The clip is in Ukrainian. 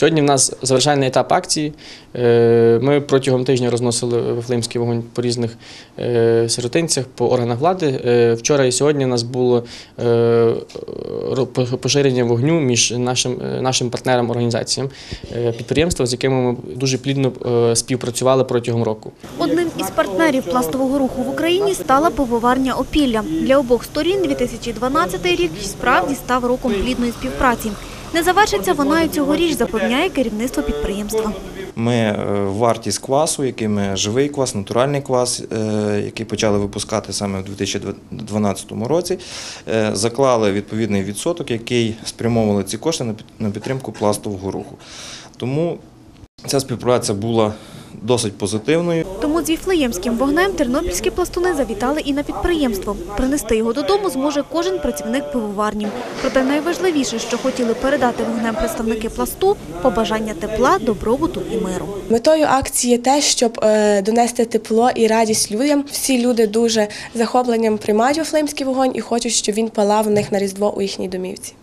Сьогодні в нас завершальний етап акції. Ми протягом тижня розносили Вифлеємський вогонь по різних сиротинцях, по органах влади. Вчора і сьогодні у нас було поширення вогню між нашим партнерам, організаціям, підприємствам, з якими ми дуже плідно співпрацювали протягом року. Одним із партнерів пластового руху в Україні стала пивоварня «Опілля». Для обох сторін 2012 рік справді став роком плідної співпраці. Не завершиться вона і цьогоріч, запевняє керівництво підприємства. Ми вартість квасу, який ми живий квас, натуральний квас, який почали випускати саме у 2012 році, заклали відповідний відсоток, який спрямовували ці кошти на підтримку пластового руху. Тому ця співпраця була досить позитивною. Тому з Віфлеємським вогнем тернопільські пластуни завітали і на підприємство. Принести його додому зможе кожен працівник пивоварні. Проте найважливіше, що хотіли передати вогнем представники пласту – побажання тепла, добробуту і миру. Метою акції є те, щоб донести тепло і радість людям. Всі люди дуже захопленням приймають Віфлеємський вогонь і хочуть, щоб він палав у них на Різдво у їхній домівці.